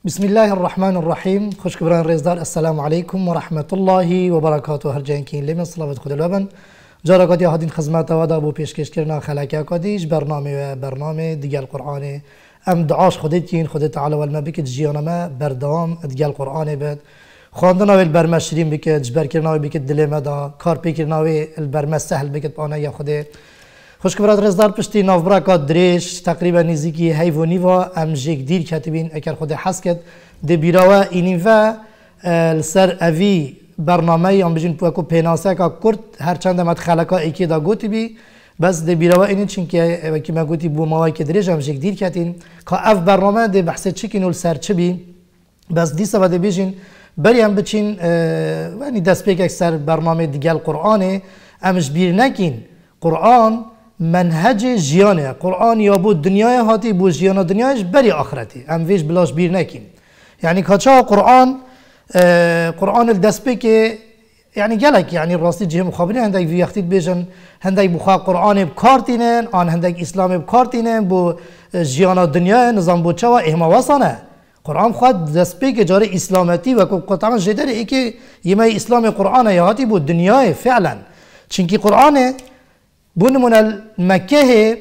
بسم الله الرحمن الرحیم. خوشگواران ریزدار، السلام علیکم و رحمت الله و برکاته. هر جای که لیمن صلوات خدا لبن جارگاتی هادین خدمت و دابو پیشکش کردن خلاقی کادیش برنامه دیگر قرآن ام دعاش خودتین خدا تعالی و المبیک جیانما بردام دیگر قرآن بد خواندن و البرمشریم بکد جبر کردن و بکد دل مدا کار پیکردن و البرمس سهل بکد آنها یا خدا. خوشگواران ریزدار پشتی نافبرکات دریش تقریبا نزدیکی حیوانی و امجک دیر کاتبین اگر خود حس کرد دبیروا اینی و سر اوی برنامه ام بجین پوکو پیناسه کا کرد هر چند مت خلقا اکی دا گوتی بی بس دبیروا اینی چون که وکی ما گوتی بو موای که دریش امجک دیر کاتین که اف برنامه د بحث چیکینول سر چی بی بس دیسا بعد بیشین بریم بچین یعنی دست پیک اکثر برنامه دیگر قرآنه امش بیر نکین قرآن منهج جیانه قرآن یا بود دنیای هاتی بود جیان دنیایش بری آخرتی ام ویش بلاش بیر نکیم یعنی کجا قرآن الدست که یعنی گلک یعنی راستی جه مخابری هندک ویختید بیشن هندک بخوا قرآن بکارتینن آن هندک اسلام بکارتینن بو جیان دنیای نظام بود چوا اهما واسانه قرآن خود دست که جاره اسلامتی و قطعا جدر ای که یه اسلام قرآن یا هاتی بود دنیای فعلا چونکی قرآن بونمون المکه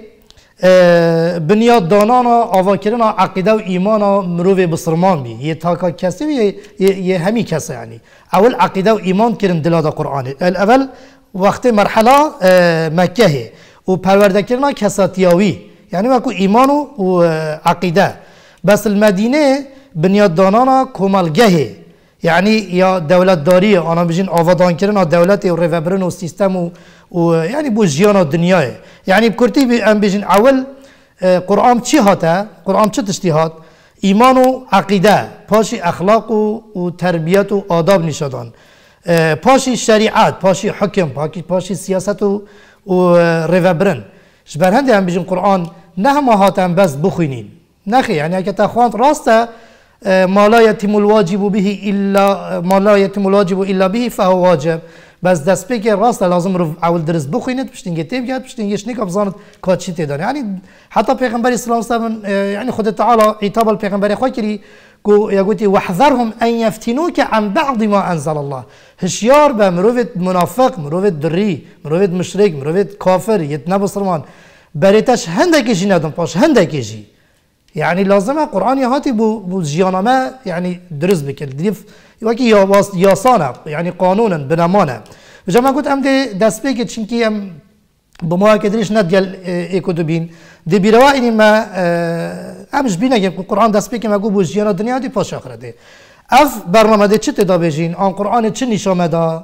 بنیاد دانانا آواکرنا عقیده و ایمانا مروه بسرمان بی یه تاکا کسی و یه همی کسی یعنی اول عقیده و ایمان کرن دلادا قرآن اول وقت مرحله مکه و پرورده کرنا کساتیاوی یعنی وکو ایمان و عقیده بس المدینه بنیاد دانانا کمالگه یعنی یا دولت داری آنها بجین آوادان کردن دولت و ریوبرن و سیستم و یعنی بو جیان دنیای یعنی بکرتی ام بجین اول قرآن چی هاته قرآن چه تشتی هات ایمان و عقیده پاشی اخلاق و تربیت و آداب نشدان پاشی شریعت پاشی حکم پاشی سیاست و ریوبرن جبر هنده ام بجین قرآن نه ما هاتن بس بخوینین نخی یعنی اگه تخواند راسته ما لا يتم الواجب به الا به فهو واجب بس دست پیکر راست لازم رو اول درس بخوینید پشتینگه تیب کرد پشتینگهش نیک ابزانت کاتشی تیدانه یعنی حتی پیغمبر اسلام سلام یعنی خود تعالی عتاب الپیغمبر خود کری کو یگوتی وحذرهم ان يفتنوك عن بعض ما انزل الله هشیار به مروت منافق مروت دری مروت مشرک مروت کافر یت نبسرمان بریتش هندکیشی ندم پاش هندکیشی یعنی لازمه قرآن هاتی بو جیانما یعنی درست بکرد دیف یکی یاسانه یعنی قانونا بنمانه و جمع گفت ام دست بگید چونکی ام با ما کدریش ندیل ایکودو بین دی بیروا اینی ما امش بینه که قرآن دست بگید مگو بو جیانا دنیا دی پاش آخرده اف برنامه ده چی تدا بجین آن قرآن چی نشامه دا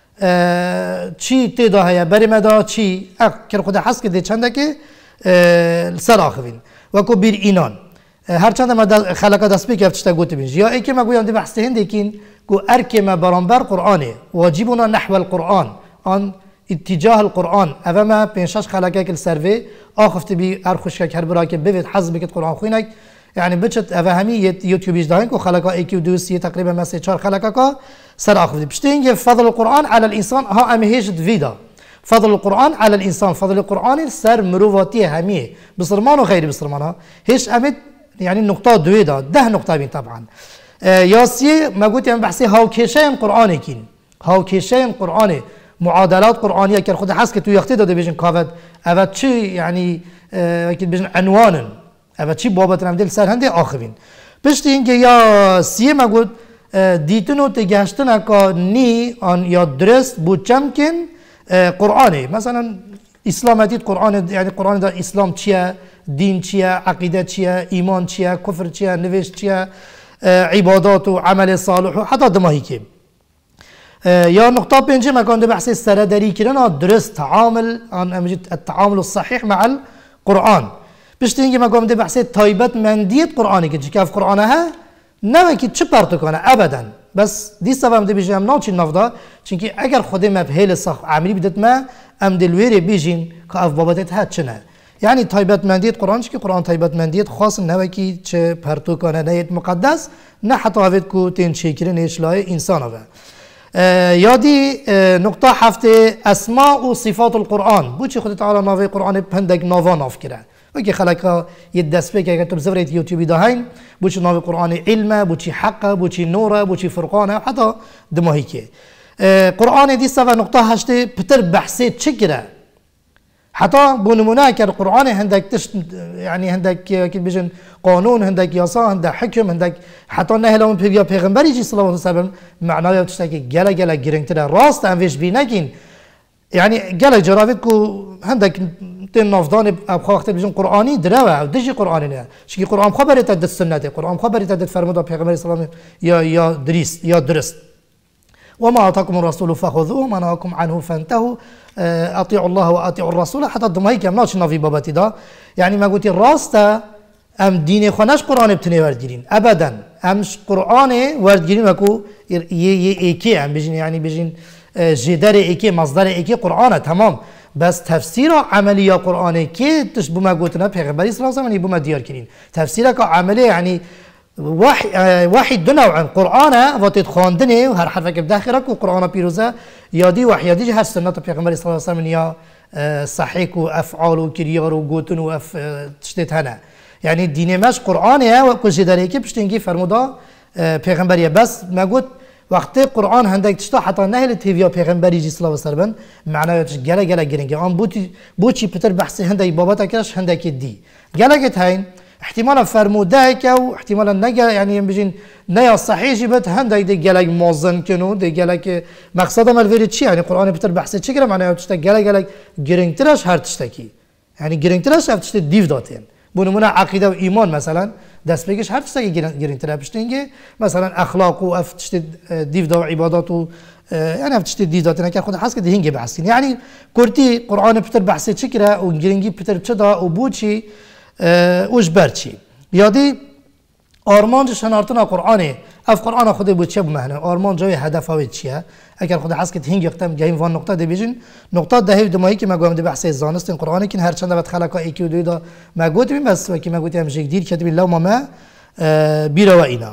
چی تدا هیا بری مدا چی که خود حس که دی چنده که سر آخوین وکو بیر اینان هر چند ما خلقا دست بی کفتشتا گوتی بینج یا ای که ما گویم دی بحث هنده کین گو ارک ما برانبر قرآنه واجبنا نحو القرآن آن اتجاه القرآن اوه ما پینشاش خلقا کل سروی آخفت بی ارخوشک هر برا که بوید حض بکت قرآن خوینک یعنی بچت اوه همی یوتیوبیش داین که خلقا ایکی و دوستی تقریبا مثل 4 خلقا که سر آخفت بشتی اینگه فضل القرآن على الانسان ها امهیشت ویدا فضل القرآن على الانسان فضل القرآن سر مروفاتی همیه بسرمان و غیر بسرمان ها هیچ امید يعني النقطة دويدا 10 نقطة بين طبعا ياسي ما قلت يعني بحثي هاوكيشين قرآني كين هاوكيشين قرآني معادلات قرآنية كان خد حس كتو يختي ده بيجن كافد أبد شيء يعني أكيد بيجن عنوانا أبد شيء بابا تنام سر هندي آخرين بشتي إنك يا سي ما قلت ديتنو تجاشتنا كني أن يدرس بوجمكن قرآني مثلا اسلامتیت قرآن یعنی قرآن در اسلام چیه دین چیه عقیده چیه ایمان چیه کفر چیه نوشت چیه عبادات و عمل صالح و حتی دماهی که یا نقطه پنجم مکان ده بحث سردری کردن درست تعامل التعامل الصحيح مع القرآن بشتی اینکه مکان ده بحث تایبت مندیت قرآنی که چیکه قرآن ها نه که چه پرتو کنه ابدا بس دیستا هم ده بیجیم ناچی نفدا چونکه اگر خود ما بهیل صح عملی بدت ما ام دلویری بیجین که اف بابتت هات چنه یعنی تایبت مندیت قرآن که قرآن تایبت مندیت خاص نه کی چه پرتو کنه نه مقدس نه حتی اوید کو تین شکرین اشلای انسان اوه یادی نقطه هفته اسماء و صفات القرآن بو چی خود تعالی ناوی قرآن پندگ ناوا ناف کرده وكي خلقا يدس بك كتب زفريت يوتيوب داهين بوشي نوع القرآن علمه بوشي حقه بوشي نوره بوشي فرقانه حتى دماهيكي قرآن دي سبع نقطة هشتي بتر بحثي تشكره حتى بنمونه كالقرآن هندك يعني هندك كي بيجن قانون هندك ياسا هندك حكم هندك حتى نهلا من بيجا پیغمبری جی صلی الله علیه و سلم معناه تشتكي جلا جلا جرينتر راست انفيش بينكين يعني جلا جرافيت كو هندك تن نافدان اب وقت بيجن قرآني دروا او دجي قرآني نه شكي قرآن خبر تد السنه قرآن خبر تد فرمودا پیغمبر صلی الله يا دريس يا درست وما أعطاكم الرسول فخذوه وما نهاكم عنه فانتهوا أطيعوا الله وأطيعوا الرسول حتى الضمائي كم ناشنا في بابتي دا يعني ما قلت الراستا أم دين خناش قرآن بتني وردگيرين أبدا أمش قرآن وردگيرين وكو إيكي أم بيجين يعني بيجين جدار إيكي مصدر إيكي قرآن تمام بس تفسير عملية قرآن كي تشبه ما قلتنا پیغمبری صلی الله علیه و سلم بما ديار كرين تفسيره كعملية يعني واحد دو نوع قرآن وقت خواندنه و هر حرف که بداخلك و قرآن پیروزه یادی وحیادی هر سنت پیغمبر صلی الله علیه و سلم یا صحیح و افعال و کریار و گوتن و تشتت هنه يعني دين ماش قرآنه و كل جداره که پشتینگی فرمودا پیغمبریه بس ما قلت وقت قرآن هندك تشتا حتى نهل تيفيا پیغمبری جی صلی الله علیه و سلم معناه گله گله گرینگه آن بوچی پتر بحث هندك بابتا کش هندك دی گله گت هین احتمالا فرموده که و احتمالا نگه يعني بيجين نيا صحيح بت هندك دي جالك موزن كنو دي جالك مقصد ما الفيرت شيء يعني القرآن بتر بحث شيء كده معناه تشتى جالك جرينترش هر تشتكي يعني جرينترش هر تشتى ديف داتين بنمونه عقيدة وإيمان مثلا دست بيجش هر تشتكي جرينترش بشتينجي مثلا أخلاق و أف تشتى ديف دا وعبادات و يعني أف تشتى ديف داتين كده خد حس كده هنجي بحثين يعني كورتي قرآن بتر بحث شيء كده وجرينجي بتر تشدا وبوتشي وش برچی یادی آرمان شنارتنا قرآنه اف قرآن خود بود چه بمعنی آرمان جای هدف هایی چیه اگر خود حس کت هنگ یختم گیم وان نقطه دی بیجن نقطه ده دمایی که مگویم دی بحث زانست این قرآنی که هر چند وقت خلقا ایکی و دوی دا مگوت بیم بس و که مگوتی هم جدیر کتبی لو ما بیرا و اینا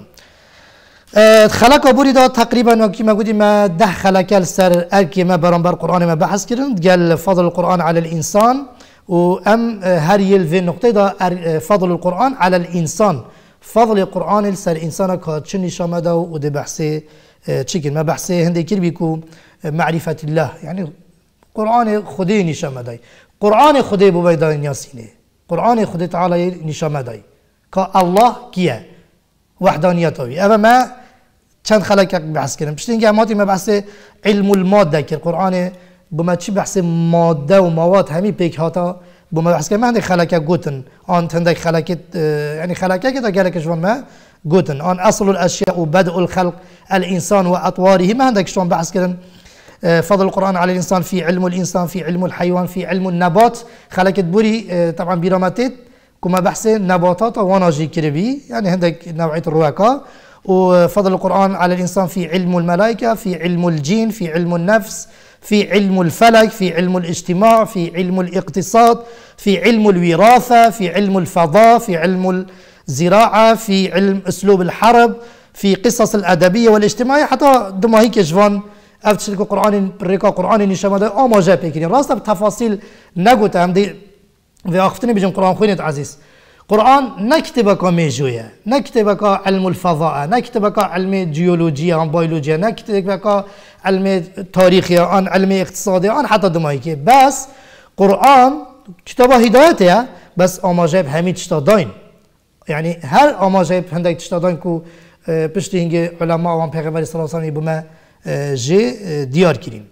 خلقا بوری دا تقریبا و که مگوتی ما 10 خلقال سر ارکی ما برانبر قرآن ما بحث کردن قال فضل القرآن على الانسان وأم هر يلفي النقطة دا فضل القرآن على الإنسان فضل القرآن لسر إنسان كاتشني شامده ودي بحثي تشكل ما بحثي هندي كير بيكو معرفة الله يعني قرآن خدي نشامده قرآن خدي ببيدا نياسينه قرآن خدي تعالى نشامده كالله كيه وحدانيته أما ما چند خلق بحث كرم بشتين قاماتي ما بحث علم المادة كير قرآن بما چی بحث ماده و مواد همی پیک هاتا بما بحث که من عندك خلقه گوتن آن عندك خلقه يعني خلقه كده قالك شلون ما گوتن آن اصل الاشياء وبدء الخلق الانسان واطواره ما عندك شلون بحث كده فضل القرآن على الانسان في علم الانسان في علم الحيوان في علم النبات خلقه بوري طبعا برامتت كما بحث نباتات وناجي كربي يعني عندك نوعيه الرواكه وفضل القرآن على الانسان في علم الملائكه في علم الجين في علم النفس في علم الفلك في علم الاجتماع في علم الاقتصاد في علم الوراثة في علم الفضاء في علم الزراعة في علم أسلوب الحرب في قصص الأدبية والاجتماعية حتى دما هيك جوان أفتشلك قرآن ريكا قرآن نشامة ده ما جاب هيك راسته بتفاصيل نقول هم دي في أختني بيجون قرآن خوينت عزيز قرآن نكتبك ميجوية نكتبك علم الفضاء نكتبك علم جيولوجيا عن بيولوجيا نكتبك علم تاريخي عن علم اقتصادي عن حتى دمائي بس قرآن كتاب هدايته بس اما جايب همي تشتادين يعني هر اما جايب هندك تشتادين كو پشتی هنگه علماء وان پیغمبر صلی الله علیه و بما جي ديار كريم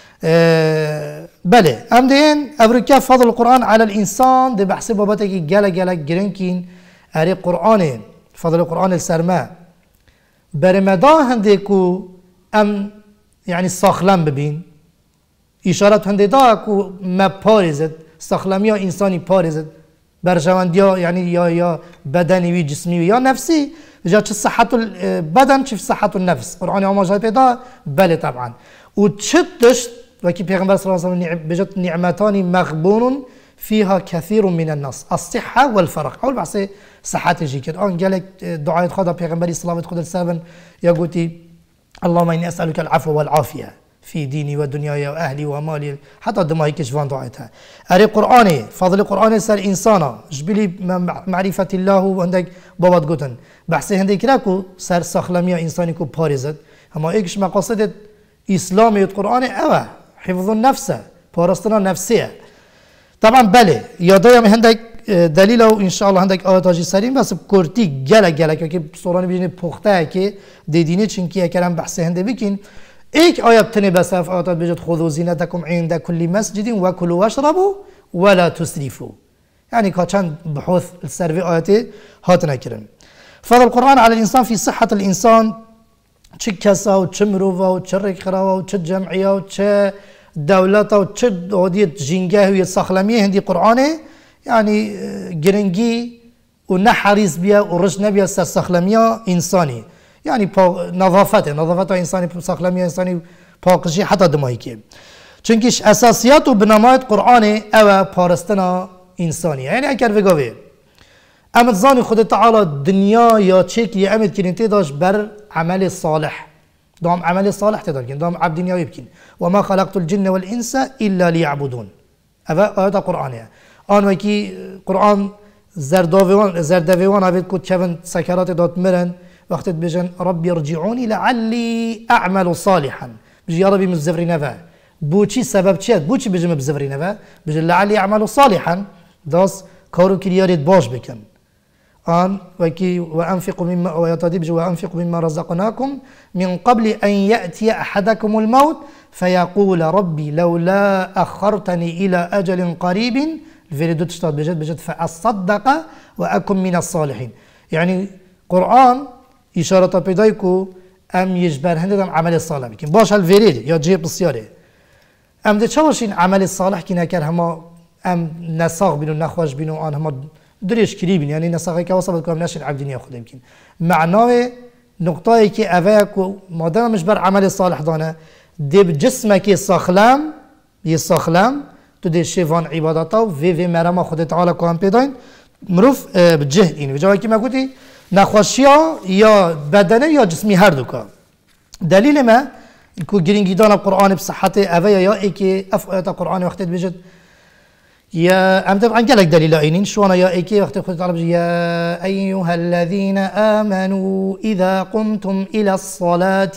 بله ام دين ابركا فضل القرآن على الانسان ده بحث بابتك جلا جلا جرينكين اري قرآن فضل القرآن السرما برمدا هندكو ام يعني ساخلم ببين اشارت هنده دا کو ما پارزد ساخلمی ها انسانی پارزد برجواندی ها يعني یا بدنی وی جسمی یا نفسی جا چه صحت البدن چه صحت النفس قرآن آماجه پیدا بله طبعا و چه دشت وكي پیغمبر صلى الله عليه وسلم بجت نعمتان مغبون فيها كثير من الناس الصحة والفرق أول بحث صحة جيكت آن قالك دعاء خدا پیغمبر صلى الله عليه وسلم يا قوتي اللهم إني أسألك العفو والعافية في ديني ودنياي وأهلي ومالي حتى دماغي كشفان دعيتها أري قرآني فضل قرآني سر إنسانا جبلي معرفة الله وعندك بابات قطن بحثي هندك راكو سر سخلمية إنساني كو بارزت أما إيكش مقاصد إسلامي القرآن أوه حفظ النفس بارستنا نفسية طبعا بله يادايم هندك دلیل او ان شاء الله هندک آیاتاجی سریم بس کورتی گله که سورانی بینی پخته که دیدینه چنکی اکرم بحث هنده بکن ایک آیات تنی بس اف آیات بجد خذوا زینتکم عند كل مسجد وكلوا واشربوا ولا تسرفوا يعني كان بحوث السرفي آياتي هات نكرن فضل القرآن على الإنسان في صحة الإنسان چه کسا و چه مروفا و چه رکخرا و چه جمعیه و چه دولتا و چه عادیت جنگه و ساخلمیه هندی قرآنه يعني جرنجي ونحرز بيا ورج نبيا ساخلميا إنساني يعني نظافته إنساني ساخلميا إنساني باقشي حتى دماغي چونكش أساسيات وبنامات قرآن أو بارستنا إنساني يعني أكر في قوي أمد زاني خد تعالى الدنيا يا تشيك يا أمد كنين تداش بر عمل الصالح دام عمل الصالح تداركين دام عبد دنيا يبكين وما خلقت الجن والإنس إلا ليعبدون هذا قرآن يعني آن وکی قرآن زردویان هفت کد کفن سکرات داد مرن وقتی بجن ربی ارجعونی لعلی اعمل صالحا بجی یا ربی مزفری نفه بوچی سبب چیت بوچی بجم بزفری نفه بجن لعلی اعمل صالحا داس کارو کریارید باش بکن آن وکی وانفقوا مما ويتادي بجي وانفقوا مما رزقناكم من قبل ان يأتي احدكم الموت فيقول ربي لولا اخرتني الى اجل قريب الفيديو تشتغل بجد فأصدق وأكن من الصالحين يعني قرآن إشارة بدايكو أم يجبر هندم عمل الصالح بكين باش هالفيديو يا جيب السيارة أم ده شواشين عمل الصالح كنا كر هما أم نساق بينو نخواش بينو آن هما دريش كريبين يعني نساقي كوصلت كم نشر عبدين ياخد يمكن معناه نقطة كي أفاكو ما دام مجبر عمل الصالح دانا دي بجسمك يسخلام تو دی شیوان عبادتا و وی مرما خود تعالی کوام پیداین مروف بجهد این وجایی که مگوتی نخوشیا یا بدنه یا جسمی هر دو که دلیل ما کو گرینگی دان قرآن بصحت اویا یا ای که اف آیات قرآن وقتی بجد یا ام طبعا جلك دلیل اینین شوانا یا ای که وقتی خود تعالی بجد یا ایها الذین آمنوا اذا قمتم الى الصلاة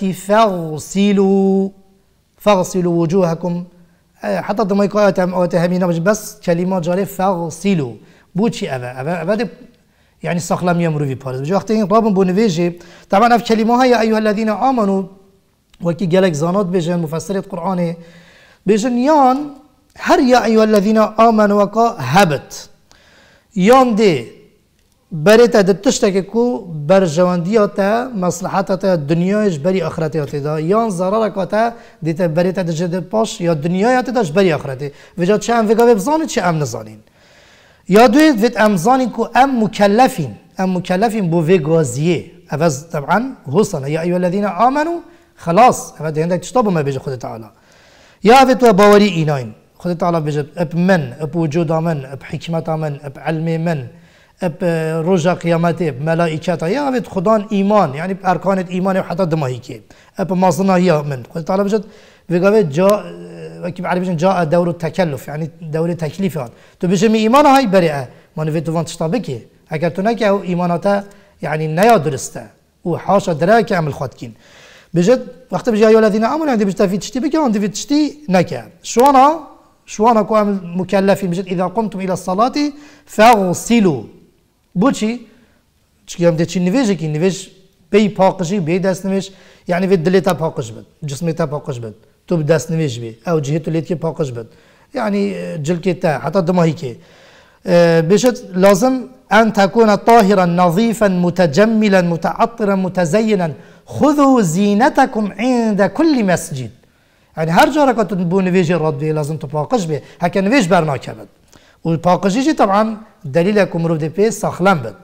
فاغسلوا وجوهكم حتى ضمن كوات همينا بس كلمات جاري فاغسلوا بوشي أبا يعني سخلم يمرو في بارز بجي وقتين رابن بونفيجي طبعا في كلمة يا أيها الذين آمنوا وكي جالك زانات بيجن مفسرة قرآن بيجن يان هر يا أيها الذين آمنوا وكا هبت يان دي بريتا دتشتكي كو برجواندياتا مصلحاتا دنياش بري اخرتي دا يان ضرركاتا ديتا بريتا دجد باش يا دنياتا داش بري اخرتي وجا چه ام وگا بزانید چه ام نزانین یا دوید وید ام زانین کو ام مكلفين بو وگازیه اوز طبعا حسنا يا ايها الذين امنوا خلاص اوز عندك تشطب ما بيجي خد تعالى يا وید باوري ايناين خد تعالى بيجي اب من اب وجود من اب حكمه من اب علم من اب رجا قيامته ملائكته يا بيت خدان ايمان يعني باركان الايمان وحتى دماهيكي اب مصنع هي من قلت تعالى بجد بقى جاء وكيف عربي جاء دور التكلف يعني دور التكليف تو بجمي ايمان هاي بريئه ما نفيت فان تشطبكي اگر تو نكي او ايماناته يعني نيا درسته وحاشا دراك عمل خاتكين بجد وقت بجي ايها الذين امنوا عندي بجتفي تشتي بك وعندي في تشتي نكا شوانا كو مكلفين بجد اذا قمتم الى الصلاه فاغسلوا بوچی چی هم دیچی نویجی کی نویج بی پاکشی بی دست نویج یعنی وی دلیتا پاکش بد جسمتا پاکش بد تو بدست نویج بی او جهت لیت کی پاکش بد يعني جلكتا حتى دماهيك بشت لازم أن تكون طاهرا نظيفا متجملا متعطرا متزينا خذوا زينتكم عند كل مسجد يعني هر جارة كتبون نويجي الرد بي لازم تباقش به هكا نويج برناك بد والباقشيجي طبعا دليلكم مرود بي ساخلان بد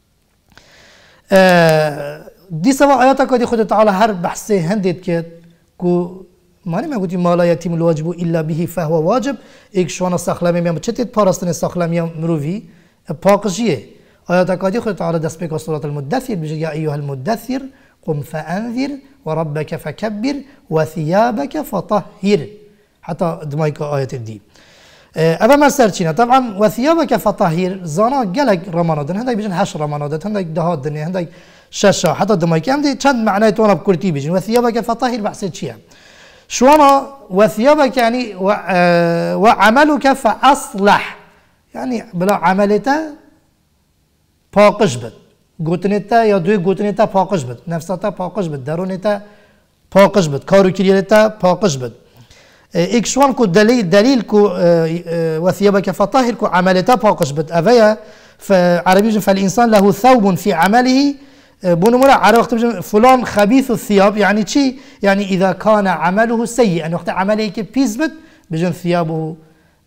دي سوا آياتك دي خود تعالى هر بحثي هندت كت كو ماني ما قلتي ما لا يتم الواجب الا به فهو واجب ایک شوانا ساخلمی میام چتید پاراستن ساخلمی مروی پاکشیه آیات کادی خود تعالی دست به سورة المدثر بيجي يا ايها المدثر قم فانذر وربك فكبر وثيابك فطهر حتى دمايك آية دي أبا ما سرچينا طبعا وثيابك فطهر زانا جلك رمانادن هندك بيجن 8 رمانادت هندك دهات دنيا هندك شاشة حتى دمايك هم دي چند معنى تونا بكرتي بيجن وثيابك فطهر بحث چيا شوانا وثيابك يعني وعملك فأصلح يعني بلا عملته پاکش بد گوتنیتا یا دوی گوتنیتا پاکش بد نفساتا پاکش بد درونیتا پاکش بد کارو کریتا پاکش بد اکشوان کو دلیل کو وثيابك فطهر کو عملتا پاکش بد اویا فعربي فالانسان له ثوب في عمله بنمرة على وقت فلان خبيث الثياب يعني شيء يعني اذا كان عمله سيئا وقت عمله كي بيز بد بجن ثيابه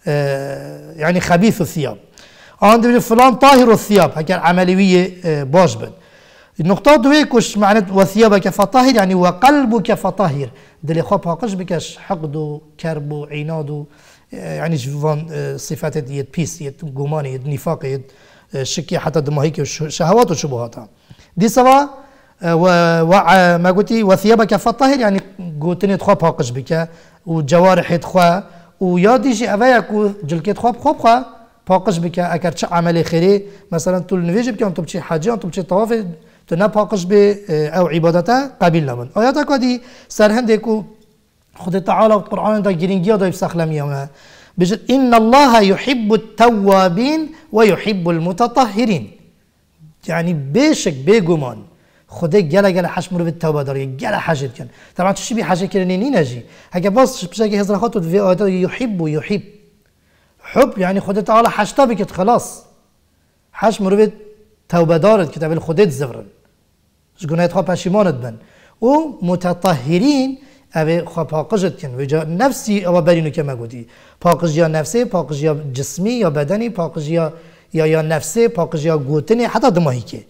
يعني خبيث الثياب عند فلان طاهر الثياب هكذا عملية باش بد النقطة دوي كش معنى وثيابك فطهر يعني وقلبك فطهر دلي خو باقش بكش حقد وكرب وعناد يعني جوان صفات يد بيس يد جمان يد نفاق يد شكي حتى دماغك شهوات وشبهات دي سوا ما قلتي وثيابك فطهر يعني قلتني خو باقش بك وجوارح خو وياديجي أبايك جلكت خواب خوب خوا پاکش بکه اگر چه عمل خیری مثلا تو نویج بکن تو بچی حجی تو بچی طواف تو نه پاکش به او عبادته قبیل نمون آیات کدی سرهنده کو خود تعالی و قرآن دا گرینگی دا بسخلمی ما بجد ان الله يحب التوابين ويحب المتطهرين يعني بشك بگمان خدا گله حش مرو به توبه داره گله حجت کن طبعا تو چی بی حج کردنی نجی اگه باز بشه که هزار خاطر في آیات يحب حب يعني خدا تعالى حشتا بكت خلاص حش مرو به توبه دارد که تبل خودت زبرن گناهت خواه پشیمانت بن و متطهرین اوه خواه پاکشت کن وجا نفسی اوه برینو که مگودی پاکش یا نفسه پاکش یا جسمی یا بدنی پاکش یا نفسه پاکش یا گوتنی حتی دماهی که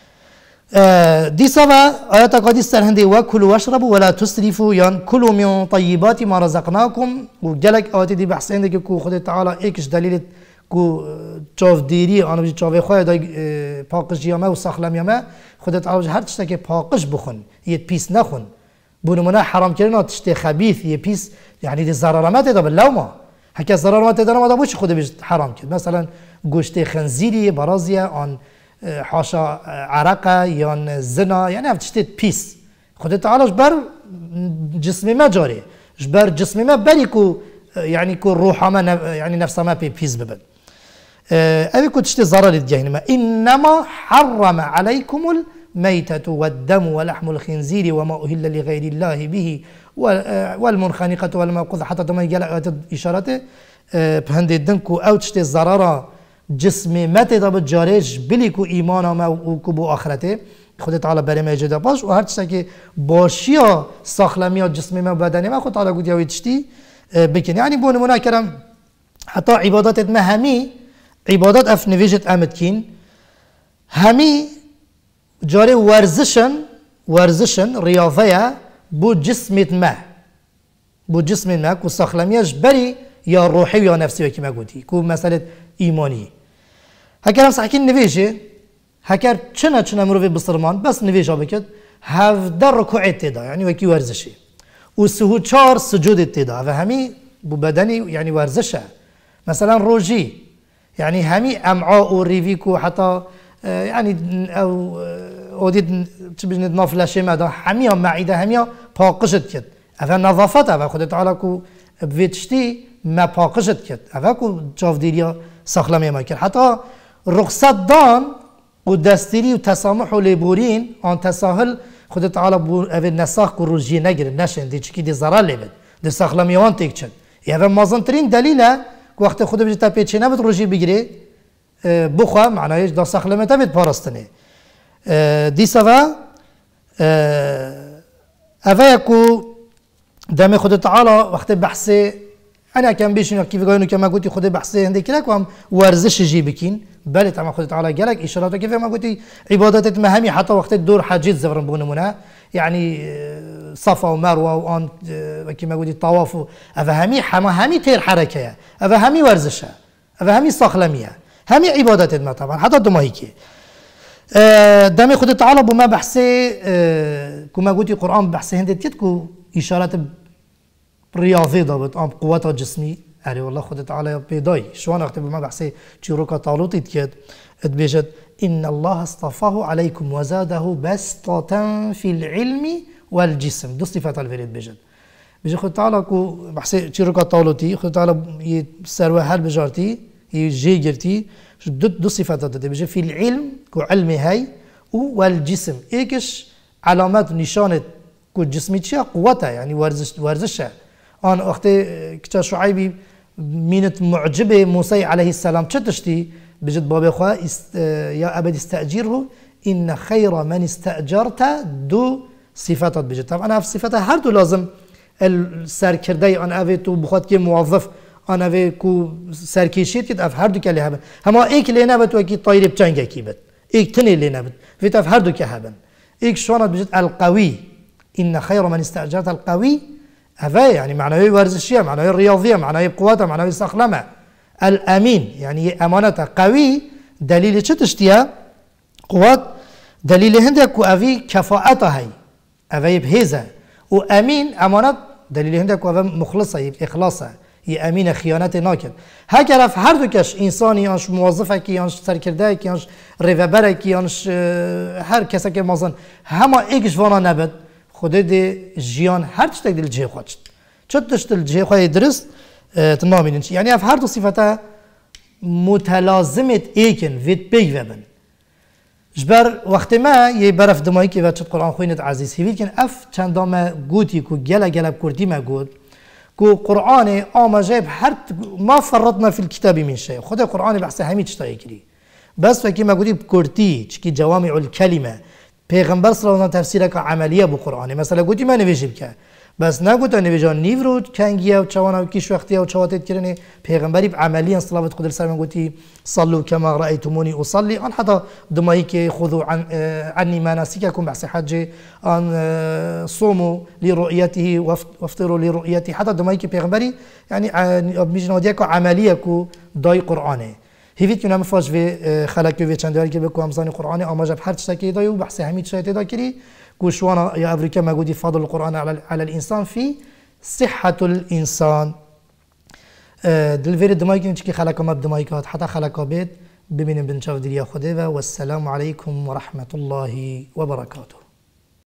دي سوا آيات قادي سرهندي وكلوا واشربوا ولا تسرفوا يعني كلوا من طيبات ما رزقناكم وجلك آيات دي بحث عندك كو خد تعالى ايكش دليل كو چاف ديري انا بجي چاوه خواه دا پاکش يامه و سخلم يامه خد تعالى هر تشتا پاکش بخون يت بيس نخون بونمونه حرام كرنا تشتا خبيث يه بيس يعني دي ضررمات دا باللوما هكا ضررمات دا ما بوش خود بيش حرام كد مثلا گوشت خنزيري برازيه عن حاشا عرقه یا زنا یعنی افتشتید پیس خود تعالیش بر جسم ما جاری بر جسم ما بری کو یعنی کو روح ما یعنی نفس ما پیس ببد اوی کو تشتی ضرر جهنم انما حرم عليكم الميتة والدم ولحم الخنزير وما أهل لغير الله به والمنخنقة والموقوذة حتى تما يجي اشارته بهند دنكو او تشتی ضرر جسم مت دا بجارش بلی کو ایمان ما و کو بو آخرته خود تعالی برای ما اجازه باش و هر چیزی که باشیا ساخلمی جسم ما بدنی ما خود تعالی گویی چتی بکن یعنی بون منا کردم حتی عبادات ما همی عبادات اف نویجت امد کین همی جاری ورزشن ریاضه بو جسم ما کو ساخلمیش بری یا روحی یا نفسی که ما گویی کو مسئله ایمانی هكذا هم صحكين نفيجه هكذا چنا مروفي بصرمان بس نفيجه بكت هفدر ركوعات تدا يعني وكي ورزشي وسهو 4 سجود تدا فهمي ببدني يعني ورزشه مثلا روجي يعني همي امعاء وريفيكو حتى يعني او اوديد تبجن نافلشه ما همي معده همي پاکشت كد اف نظافت اف خود تعالی کو بویتشتی ما پاکشت كد اف کو جافديريا ساخلمي ما كد حتى رخصت دان و دستيري و تسامح و لبورين آن تساهل خود تعالى بو اوه نساخ کو روجي نگره نشن دي چكي دي ضرر لبد دي ساخلميوان تيكچن اوه مازنترين دليله که وقت خود بجي تا پیچه نبد روجي بگیره بخوا معناهش دا ساخلمتا بد پارستنه دي سوا اوه کو دم خود تعالى وقت بحثه انا كان بيشن كيف قالوا كما قلت خد بحثي عندك لك وهم ورزش جي بكين بل تمام خد تعالى قالك اشارات كيف ما قلت عبادات مهمه حتى وقت الدور حاجات زبرن بونمنا يعني صفا ومروه وان كما قلت الطواف افهمي همي تير حركه افهمي ورزشه افهمي صخلميه همي عبادات ما طبعا حتى دماهيكي دم خود تعالى بما بحثي كما قلت القرآن بحثي هندت كتكو إشارات رياضي ضابط أم قوات جسمي أري والله خود تعالى بيداي شوان أكتب بما بحثي تشيروكا طالوت يتكد اتبجد إن الله اصطفاه عليكم وزاده بسطة في العلم والجسم دو صفات الفريد بجد بيجي خود تعالى كو بحثي تشيروكا طالوتي خود تعالى يسروى هل بجارتي يجي جرتي دو صفات داده بيجي في العلم كو علمي هاي والجسم ايكش علامات نشانه كو جسمي تشيا قوتها يعني ورزشها انا اختي كتا شعيبي مينت معجبه موسى عليه السلام تشتشتي بجد بابي خوا يا ابد استاجره ان خير من استاجرت دو صفات بجد طبعا انا في صفاتها هر دو لازم السركردي انا افي تو بخواد كي موظف انا في كو سرکیشید که اف هر دو که لهبن هما ایک لینا بد و کی طایر بچنگ کی بد ایک تنی لینا بد في اف هر دو که هبن ایک شوانت بجد القوي ان خير من استاجرت القوي هذا يعني معناه ورزشيه معناه رياضيه معناه قوته معناه استخلامه الامين يعني امانته قوي دليل چه تشتيا قوات دليل هندك وافي كفاءته هي افي بهزه وامين امانه دليل هندك وافي مخلصه اخلاصه یه امین خیانت نکرد. هر اف هر دو کش انسانی یانش موظفه کی یانش سرکرده کی یانش ریوبره کی یانش هر کسی که مازن همه ایکش وانا نبود خود دی جیان هر چی تقدیل جه خواهد چطور داشتل جه خواهد درست تنامینن یعنی اف هر دو صفته متلازمت ایکن وید بیگ وبن جبر وقت ما یه برف دمایی که وقت قرآن خوینت عزیز هیوید کن اف چندام گوتی کو گله کردی ما گود كو قرآن آما جايب ما فرطنا في الكتاب من شيء خد قرآن بحث همي تشتاي كري بس فكي ما قلت بكورتي تشكي جوامع الكلمة پیغمبر صلى الله عليه وسلم تفسيرك عملية بقرآن مثلا قلت ما نويجي بك بس نقول نویجان نیورود کنگیه و چوانا و کیش وقتیه و چواتت کرنه پیغمبری بعملیا صلوات خود السلام قلتی صلوا كما رأيتموني أصلي أن حتى دمائك خذوا عني مناسككم بحث حج أن صوموا لرؤيته وافطروا لرؤيته حتى دمائك پیغمبری يعني مجنوديك عمليك داي قرآنه هیویت کنم فاش و خلق و چند داری که بکو همزانی قرآن آماجب هر چیزی دایی و بحث همین چیزی دا کری كوشوانا يا أفريكا ما قودي فضل القرآن على الإنسان في صحة الإنسان دلفير دمايكين تشكي خلقا ما بدمايكات حتى خلقا بيت ببين بنشاف دليا خديفة والسلام عليكم ورحمة الله وبركاته.